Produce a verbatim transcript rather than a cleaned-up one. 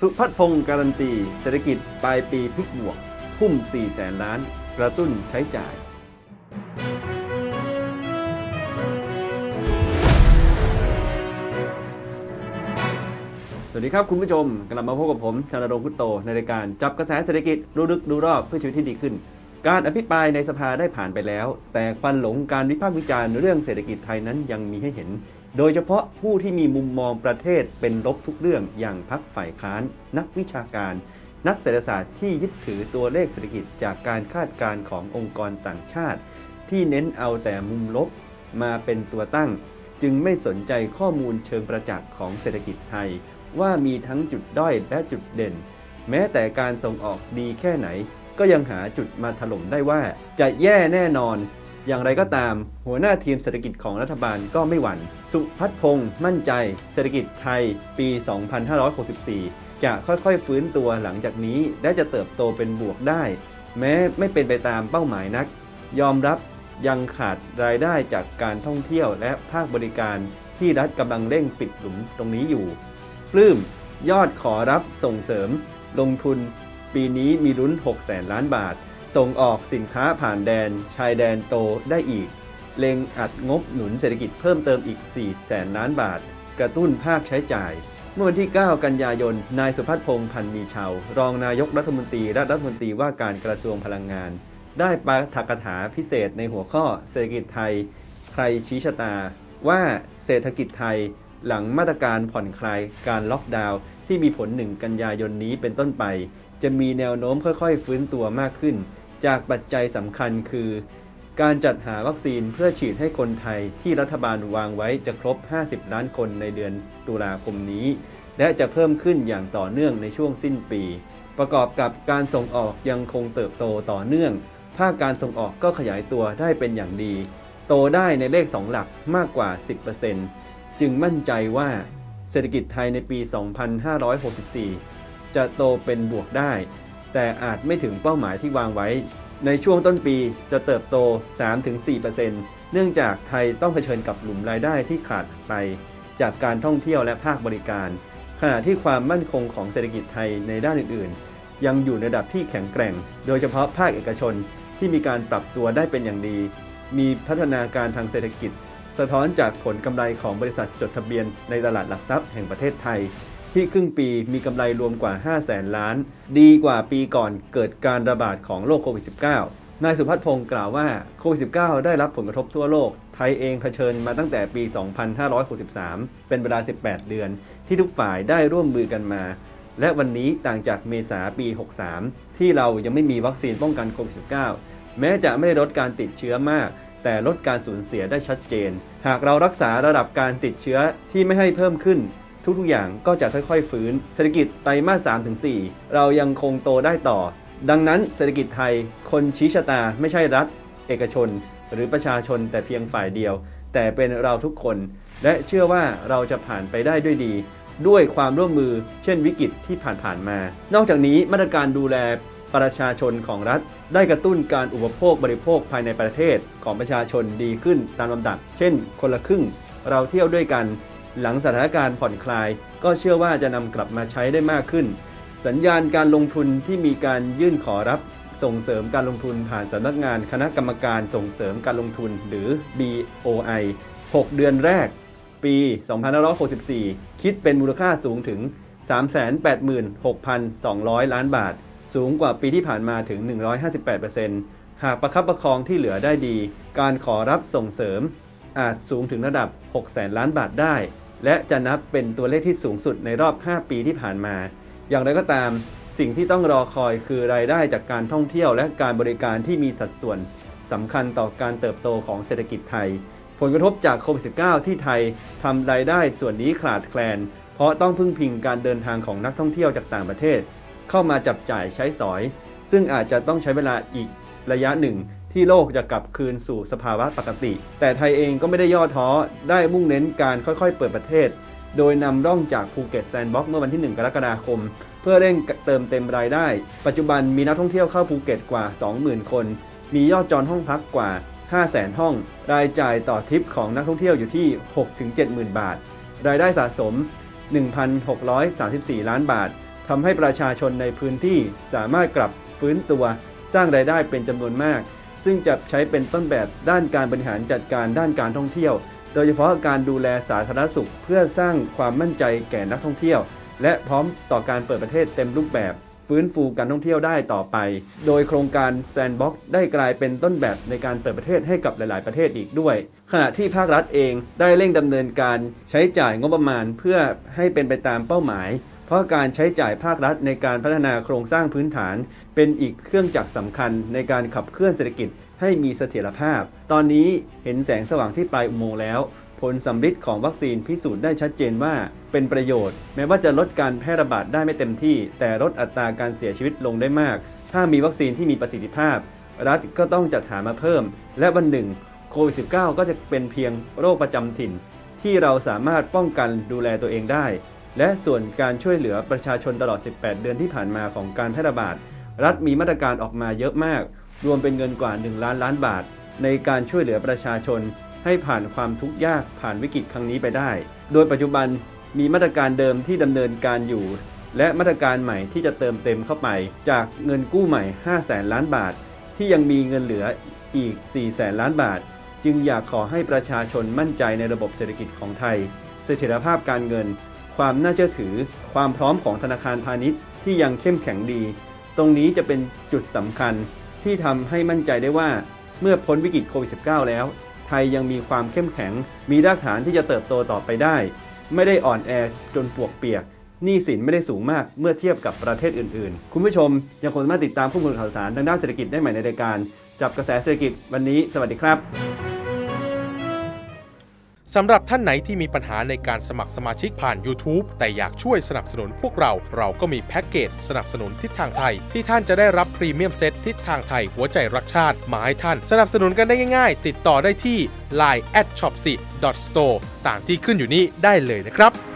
สุพัฒน์พงศ์การันตีเศรษฐกิจปลายปีพลิกบวกทุ่มสี่แสนล้านกระตุ้นใช้จ่ายสวัสดีครับคุณผู้ชมกลับมาพบกับผมธนรงค์พุทโตในรายการจับกระแสเศรษฐกิจรู้ลึกรู้รอบเพื่อชีวิตที่ดีขึ้นการอภิปรายในสภาได้ผ่านไปแล้วแต่ควันหลงการวิพากษ์วิจารณ์เรื่องเศรษฐกิจไทยนั้นยังมีให้เห็นโดยเฉพาะผู้ที่มีมุมมองประเทศเป็นลบทุกเรื่องอย่างพรรคฝ่ายค้านนักวิชาการนักเศรษฐศาสตร์ที่ยึดถือตัวเลขเศรษฐกิจจากการคาดการณ์ขององค์กรต่างชาติที่เน้นเอาแต่มุมลบมาเป็นตัวตั้งจึงไม่สนใจข้อมูลเชิงประจักษ์ของเศรษฐกิจไทยว่ามีทั้งจุดด้อยและจุดเด่นแม้แต่การส่งออกดีแค่ไหนก็ยังหาจุดมาถล่มได้ว่าจะแย่แน่นอนอย่างไรก็ตามหัวหน้าทีมเศรษฐกิจของรัฐบาลก็ไม่หวั่นสุพัฒน์พงศ์มั่นใจเศรษฐกิจไทยปี สองพันห้าร้อยหกสิบสี่ จะค่อยๆฟื้นตัวหลังจากนี้และจะเติบโตเป็นบวกได้แม้ไม่เป็นไปตามเป้าหมายนักยอมรับยังขาดรายได้จากการท่องเที่ยวและภาคบริการที่รัฐกำลังเร่งปิดหลุมตรงนี้อยู่ปลื้มยอดขอรับส่งเสริมลงทุนปีนี้มีลุ้นหกแสนล้านบาทส่งออกสินค้าผ่านแดนชายแดนโตได้อีกเล็งอัดงบหนุนเศรษฐกิจเพิ่มเติมอีกสี่แสนล้านบาทกระตุ้นภาคใช้จ่ายเมื่อวันที่เก้ากันยายนนายสุพัฒน์พงศ์พันธ์มีเชารองนายกรัฐมนตรีและรัฐมนตรีว่าการกระทรวงพลังงานได้ปาฐกถาพิเศษในหัวข้อเศรษฐกิจไทยใครชี้ชะตาว่าเศรษฐกิจไทยหลังมาตรการผ่อนคลายการล็อกดาวน์ที่มีผลหนึ่งกันยายนนี้เป็นต้นไปจะมีแนวโน้มค่อยๆฟื้นตัวมากขึ้นจากปัจจัยสำคัญคือการจัดหาวัคซีนเพื่อฉีดให้คนไทยที่รัฐบาลวางไว้จะครบห้าสิบล้านคนในเดือนตุลาคมนี้และจะเพิ่มขึ้นอย่างต่อเนื่องในช่วงสิ้นปีประกอบกับการส่งออกยังคงเติบโตต่อเนื่องภาคการส่งออกก็ขยายตัวได้เป็นอย่างดีโตได้ในเลขสองหลักมากกว่า สิบเปอร์เซ็นต์ จึงมั่นใจว่าเศรษฐกิจไทยในปี สองพันห้าร้อยหกสิบสี่ จะโตเป็นบวกได้แต่อาจไม่ถึงเป้าหมายที่วางไว้ในช่วงต้นปีจะเติบโต สามถึงสี่เปอร์เซ็นต์ เนื่องจากไทยต้องเผชิญกับหลุมรายได้ที่ขาดไปจากการท่องเที่ยวและภาคบริการขณะที่ความมั่นคงของเศรษฐกิจไทยในด้านอื่นๆยังอยู่ในระดับที่แข็งแกร่งโดยเฉพาะภาคเอกชนที่มีการปรับตัวได้เป็นอย่างดีมีพัฒนาการทางเศรษฐกิจสะท้อนจากผลกำไรของบริษัทจดทะเบียนในตลาดหลักทรัพย์แห่งประเทศไทยที่ครึ่งปีมีกำไรรวมกว่าห้าแสนล้านดีกว่าปีก่อนเกิดการระบาดของโรคโควิด สิบเก้า นายสุพัฒน์พงศ์กล่าวว่าโควิด สิบเก้า ได้รับผลกระทบทั่วโลกไทยเองเผชิญมาตั้งแต่ปี สองพันห้าร้อยหกสิบสาม เป็นเวลาสิบแปดเดือนที่ทุกฝ่ายได้ร่วมมือกันมาและวันนี้ต่างจากเมษาปี หกสิบสาม ที่เรายังไม่มีวัคซีนป้องกันโควิด สิบเก้า แม้จะไม่ได้ลดการติดเชื้อมากแต่ลดการสูญเสียได้ชัดเจนหากเรารักษาระดับการติดเชื้อที่ไม่ให้เพิ่มขึ้นทุกๆอย่างก็จะค่อยๆฟื้นเศรษฐกิจไตรมาส สามถึงสี่ เรายังคงโตได้ต่อดังนั้นเศรษฐกิจไทยคนชี้ชะตาไม่ใช่รัฐเอกชนหรือประชาชนแต่เพียงฝ่ายเดียวแต่เป็นเราทุกคนและเชื่อว่าเราจะผ่านไปได้ด้วยดีด้วยความร่วมมือเช่นวิกฤตที่ผ่านๆมานอกจากนี้มาตรการดูแลประชาชนของรัฐได้กระตุ้นการอุปโภคบริโภคภายในประเทศของประชาชนดีขึ้นตามลำดับเช่นคนละครึ่งเราเที่ยวด้วยกันหลังสถานการณ์ผ่อนคลายก็เชื่อว่าจะนำกลับมาใช้ได้มากขึ้นสัญญาณการลงทุนที่มีการยื่นขอรับส่งเสริมการลงทุนผ่านสำนักงานคณะกรรมการส่งเสริมการลงทุนหรือ บี โอ ไอ หกเดือนแรกปี สองพันห้าร้อยหกสิบสี่ คิดเป็นมูลค่าสูงถึง สามแสนแปดหมื่นหกพันสองร้อย ล้านบาทสูงกว่าปีที่ผ่านมาถึง หนึ่งร้อยห้าสิบแปดเปอร์เซ็นต์ หากประคับประคองที่เหลือได้ดีการขอรับส่งเสริมอาจสูงถึงระดับ หกแสนล้านบาทได้และจะนับเป็นตัวเลขที่สูงสุดในรอบห้าปีที่ผ่านมาอย่างไรก็ตามสิ่งที่ต้องรอคอยคือรายได้จากการท่องเที่ยวและการบริการที่มีสัดส่วนสำคัญต่อการเติบโตของเศรษฐกิจไทยผลกระทบจากโควิด สิบเก้า ที่ไทยทำรายได้ส่วนนี้ขาดแคลนเพราะต้องพึ่งพิงการเดินทางของนักท่องเที่ยวจากต่างประเทศเข้ามาจับจ่ายใช้สอยซึ่งอาจจะต้องใช้เวลาอีกระยะหนึ่งที่โลกจะกลับคืนสู่สภาวะปกติแต่ไทยเองก็ไม่ได้ย่อท้อได้มุ่งเน้นการค่อยๆเปิดประเทศโดยนำร่องจากภูเก็ตแซนด์บ็อกซ์เมื่อวันที่หนึ่งกรกฎาคมเพื่อเร่งเติมเต็มรายได้ปัจจุบันมีนักท่องเที่ยวเข้าภูเก็ตกว่า สองหมื่น คนมียอดจองห้องพักกว่า ห้าแสน ห้องรายจ่ายต่อทริปของนักท่องเที่ยวอยู่ที่ หกถึงเจ็ดหมื่น บาทรายได้สะสม หนึ่งพันหกร้อยสามสิบสี่ ล้านบาททำให้ประชาชนในพื้นที่สามารถกลับฟื้นตัวสร้างรายได้เป็นจำนวนมากซึ่งจะใช้เป็นต้นแบบด้านการบริหารจัดการด้านการท่องเที่ยวโดยเฉพาะการดูแลสาธารณสุขเพื่อสร้างความมั่นใจแก่นักท่องเที่ยวและพร้อมต่อการเปิดประเทศเต็มรูปแบบฟื้นฟูการท่องเที่ยวได้ต่อไปโดยโครงการแซนด์บ็อกซ์ได้กลายเป็นต้นแบบในการเปิดประเทศให้กับหลายๆประเทศอีกด้วยขณะที่ภาครัฐเองได้เร่งดำเนินการใช้จ่ายงบประมาณเพื่อให้เป็นไปตามเป้าหมายเพราะการใช้จ่ายภาครัฐในการพัฒนาโครงสร้างพื้นฐานเป็นอีกเครื่องจักรสำคัญในการขับเคลื่อนเศรษฐกิจให้มีเสถียรภาพตอนนี้เห็นแสงสว่างที่ปลายอุโมงค์แล้วผลสำฤทธิ์ของวัคซีนพิสูจน์ได้ชัดเจนว่าเป็นประโยชน์แม้ว่าจะลดการแพร่ระบาดได้ไม่เต็มที่แต่ลดอัตราการเสียชีวิตลงได้มากถ้ามีวัคซีนที่มีประสิทธิภาพรัฐก็ต้องจัดหามาเพิ่มและวันหนึ่งโควิด สิบเก้า ก็จะเป็นเพียงโรคประจำถิ่นที่เราสามารถป้องกันดูแลตัวเองได้และส่วนการช่วยเหลือประชาชนตลอดสิบแปดเดือนที่ผ่านมาของการแพร่ระบาดรัฐมีมาตรการออกมาเยอะมากรวมเป็นเงินกว่าหนึ่งล้านล้านบาทในการช่วยเหลือประชาชนให้ผ่านความทุกข์ยากผ่านวิกฤตครั้งนี้ไปได้โดยปัจจุบันมีมาตรการเดิมที่ดำเนินการอยู่และมาตรการใหม่ที่จะเติมเต็มเข้าไปจากเงินกู้ใหม่ห้าแสนล้านบาทที่ยังมีเงินเหลืออีกสี่แสนล้านบาทจึงอยากขอให้ประชาชนมั่นใจในระบบเศรษฐกิจของไทยเสถียรภาพการเงินความน่าเชื่อถือความพร้อมของธนาคารพาณิชย์ที่ยังเข้มแข็งดีตรงนี้จะเป็นจุดสำคัญที่ทำให้มั่นใจได้ว่าเมื่อพ้นวิกฤตโควิด สิบเก้า แล้วไทยยังมีความเข้มแข็งมีรากฐานที่จะเติบโตต่อไปได้ไม่ได้อ่อนแอจนปวกเปียกหนี้สินไม่ได้สูงมากเมื่อเทียบกับประเทศอื่นๆคุณผู้ชมยังคงสามารถติดตามข้อมูลข่าวสารทางด้านเศรษฐกิจได้ใหม่ในรายการจับกระแสเศรษฐกิจวันนี้สวัสดีครับสำหรับท่านไหนที่มีปัญหาในการสมัครสมาชิกผ่าน YouTube แต่อยากช่วยสนับสนุนพวกเราเราก็มีแพ็กเกจสนับสนุนทิศทางไทยที่ท่านจะได้รับพรีเมียมเซตทิศทางไทยหัวใจรักชาติมาให้ท่านสนับสนุนกันได้ง่ายๆติดต่อได้ที่ ไลน์ แอท ช็อป ซี ดอท สโตร์ ตามที่ขึ้นอยู่นี้ได้เลยนะครับ